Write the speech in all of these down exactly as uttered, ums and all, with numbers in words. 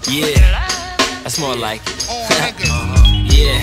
Yeah, that's more like it. Yeah,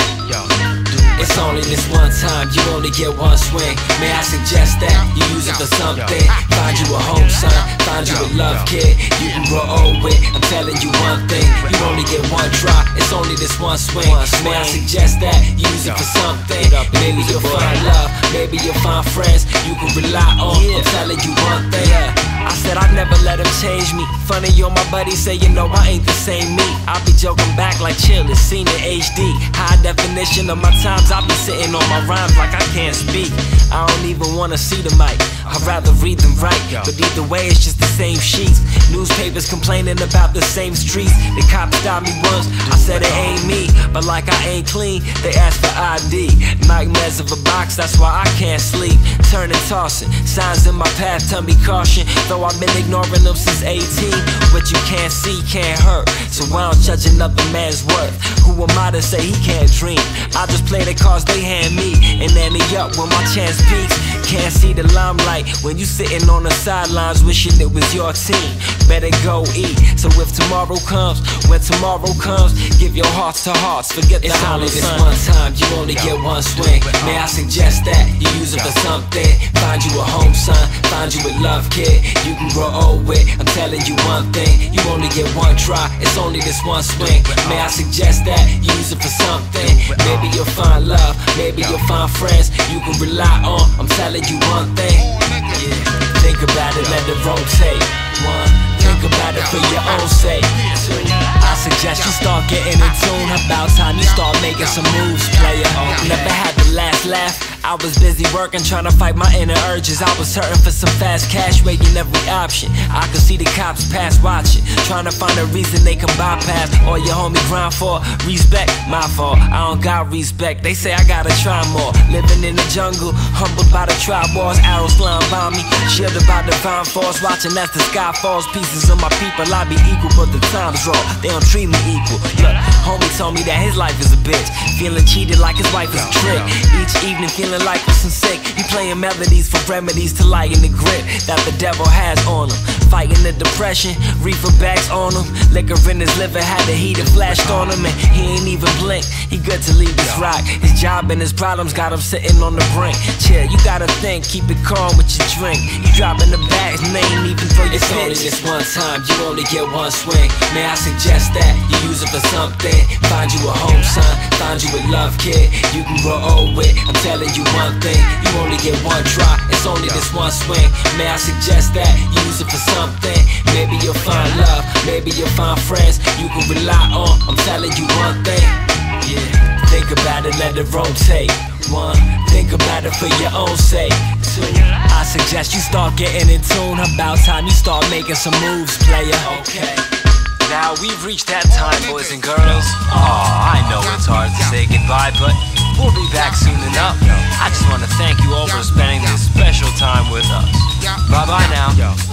it's only this one time, you only get one swing. May I suggest that you use it for something? Find you a home, son, find you a love kid you can grow old with. I'm telling you one thing, you only get one try. It's only this one swing. May I suggest that you use it for something? Maybe you'll find love, maybe you'll find friends you can rely on. I'm telling you one thing, I said I'd never let him change me. Funny, yo, my buddy say, you know, I ain't the same me. I be joking back like chill, it's seen in H D. High definition of my times, I be sitting on my rhymes like I can't speak. I don't even wanna see the mic, I'd rather read than write. But either way, it's just the same sheets. Newspapers complaining about the same streets. The cops stopped me once, I said it ain't me. But like I ain't clean, they asked for I D. Nightmares of a box, that's why I can't sleep. Turning, tossing, signs in my path tell me caution. Though I've been ignoring them since eighteen. What you can't see can't hurt, so I don't judge another man's worth. Who am I to say he can't dream? I just play the cards they hand me and ante up when my chance peaks. Can't see the limelight when you sitting on the sidelines wishing it was your team. Better go eat. So if tomorrow comes, when tomorrow comes, give your hearts to hearts, forget the hollow sun. It's only this one time, you only get one swing. May I suggest that you use it for something? Find you a home, son, find you a love kid you can grow old with. I'm telling you one thing, you only get one try. It's only this one swing. May I suggest that you use it for something? Maybe you'll find love, maybe you'll find friends you can rely on. I'm telling you one thing, yeah. Think about it, let it rotate. One, think about it for your own sake. Two, I suggest you start getting in tune. About time you start making some moves, player. Never had the last laugh, I was busy working, trying to fight my inner urges. I was hurting for some fast cash, weighing every option. I could see the cops pass watching, trying to find a reason they can bypass all your homie grind for respect. My fault, I don't got respect. They say I gotta try more. Living in the jungle, humbled by the tribe wars. Arrows flying by me, shielded by divine force. Watching as the sky falls, pieces of my people. I be equal, but the time's wrong. They don't treat me equal. Look, homie told me that his life is a bitch, feeling cheated like his wife is a trick. Each evening feeling like I'm sick. He playing melodies for remedies to lighten the grip that the devil has on him. Fighting the depression, reefer bags on him. Liquor in his liver had the heat and flashed on him, and he ain't even blink. He good to leave this rock. His job and his problems got him sitting on the brink. Chill, you gotta think, keep it calm with your drink. You dropping the bags, name even for your It's pitch. Only this one time, you only get one swing. May I suggest that you use it for something? Find you a home, son, find you a love kid you can grow old with. I'm telling you one thing, you only get one try. It's only this one swing. May I suggest that you use it for something? Maybe you'll find love, maybe you'll find friends you can rely on. I'm telling you one thing, yeah. Think about it, let it rotate. One, think about it for your own sake. Two, I suggest you start getting in tune. About time you start making some moves, player. Okay. Now we've reached that time, boys and girls. Oh, I know it's hard to say goodbye, but we'll be back soon enough. I just want to thank you all for spending this special time with us. Bye-bye now.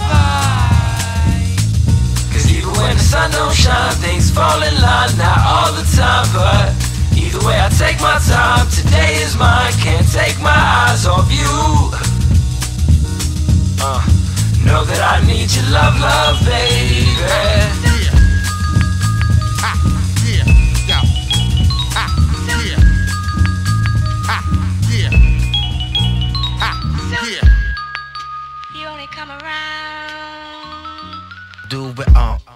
Bye. Cause even when the sun don't shine, things fall in line, not all the time, but either way I take my time. Today is mine, can't take my eyes off you. Uh, know that I need your love, love, baby. You only come around. Do it on.